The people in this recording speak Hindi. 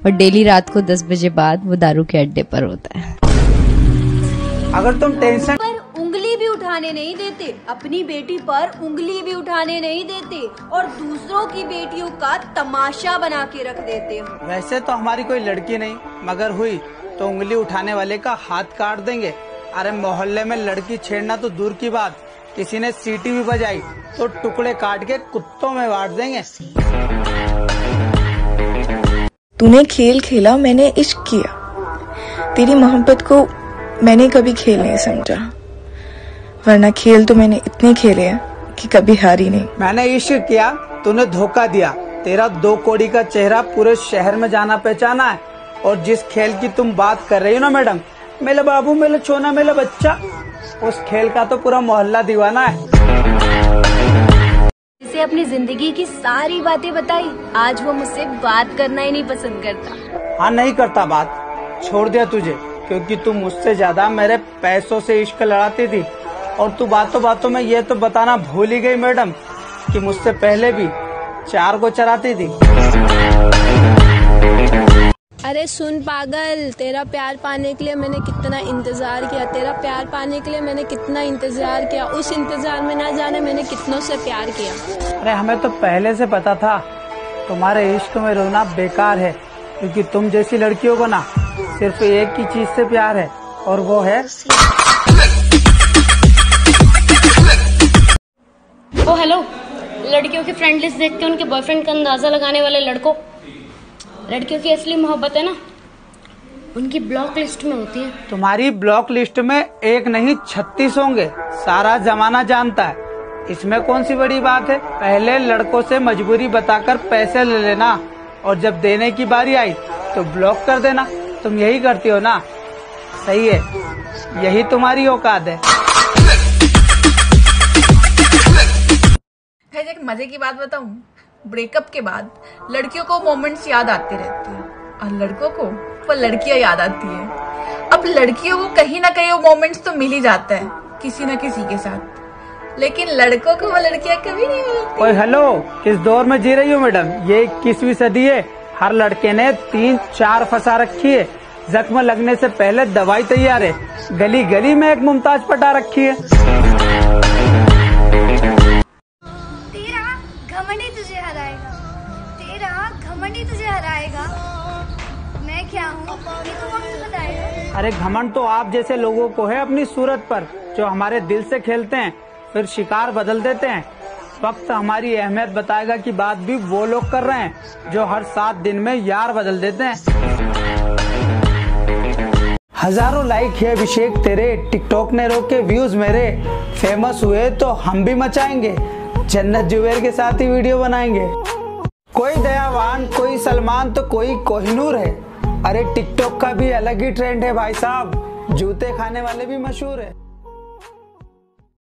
और डेली रात को 10 बजे बाद वो दारू के अड्डे पर होता है। अगर तुम टेंशन पर उंगली भी उठाने नहीं देते, अपनी बेटी पर उंगली भी उठाने नहीं देते और दूसरों की बेटियों का तमाशा बना के रख देते हो। वैसे तो हमारी कोई लड़की नहीं, मगर हुई तो उंगली उठाने वाले का हाथ काट देंगे। अरे मोहल्ले में लड़की छेड़ना तो दूर की बात, किसी ने सीटी भी बजाई तो टुकड़े काट के कुत्तों में बांट देंगे। तूने खेल खेला, मैंने इश्क किया। तेरी मोहब्बत को मैंने कभी खेल नहीं समझा, वरना खेल तो मैंने इतने खेले हैं कि कभी हारी नहीं। मैंने इश्क किया, तूने धोखा दिया। तेरा 2 कौड़ी का चेहरा पूरे शहर में जाना पहचाना है। और जिस खेल की तुम बात कर रही हो ना मैडम, मेरा बाबू, मेरा छोना, मेरा बच्चा, उस खेल का तो पूरा मोहल्ला दीवाना है। इसे अपनी जिंदगी की सारी बातें बताई, आज वो मुझसे बात करना ही नहीं पसंद करता। हाँ, नहीं करता बात, छोड़ दिया तुझे, क्योंकि तू मुझसे ज्यादा मेरे पैसों से इश्क लड़ाती थी। और तू बातों बातों में ये तो बताना भूल ही गई मैडम कि मुझसे पहले भी 4 को चराती थी। अरे सुन पागल, तेरा प्यार पाने के लिए मैंने कितना इंतजार किया, तेरा प्यार पाने के लिए मैंने कितना इंतजार किया, उस इंतजार में ना जाने मैंने कितनों से प्यार किया। अरे हमें तो पहले से पता था तुम्हारे इश्क में रोना बेकार है, क्योंकि तुम जैसी लड़कियों को ना सिर्फ एक ही चीज से प्यार है, और वो है ओ हेलो, लड़कियों की फ्रेंड लिस्ट देख के उनके बॉयफ्रेंड का अंदाजा लगाने वाले लड़कों, लड़कियों की असली मोहब्बत है ना उनकी ब्लॉक लिस्ट में होती है। तुम्हारी ब्लॉक लिस्ट में 1 नहीं 36 होंगे, सारा जमाना जानता है। इसमें कौन सी बड़ी बात है। पहले लड़कों से मजबूरी बताकर पैसे ले लेना, और जब देने की बारी आई तो ब्लॉक कर देना। तुम यही करती हो ना, सही है, यही तुम्हारी औकात है। एक मजे की बात बताऊं, ब्रेकअप के बाद लड़कियों को मोमेंट्स याद आते रहते हैं और लड़कों को वो लड़कियां याद आती है। अब लड़कियों को कहीं ना कहीं वो मोमेंट्स तो मिल ही जाता है किसी न किसी के साथ, लेकिन लड़कों को वो लड़कियां कभी नहीं मिलती। ओए हेलो, किस दौर में जी रही हो मैडम? ये 21वीं सदी है। हर लड़के ने 3-4 फंसा रखी है। जख्म लगने से पहले दवाई तैयार है। गली गली में एक मुमताज पटा रखी है। तेरा घमंड ही तुझे हराएगा, तेरा घमंड ही तुझे हराएगा। मैं क्या हूँ ये तो वक्त बताएगा। अरे घमंड तो आप जैसे लोगों को है अपनी सूरत पर, जो हमारे दिल से खेलते हैं फिर शिकार बदल देते हैं। वक्त हमारी अहमियत बताएगा कि बात भी वो लोग कर रहे हैं जो हर 7 दिन में यार बदल देते हैं। हजारों लाइक है अभिषेक तेरे, टिकटॉक ने रोके व्यूज मेरे। फेमस हुए तो हम भी मचाएंगे, जन्नत जुबैर के साथ ही वीडियो बनाएंगे। कोई दयावान, कोई सलमान तो कोई कोहिनूर है। अरे टिकटॉक का भी अलग ही ट्रेंड है भाई साहब, जूते खाने वाले भी मशहूर है।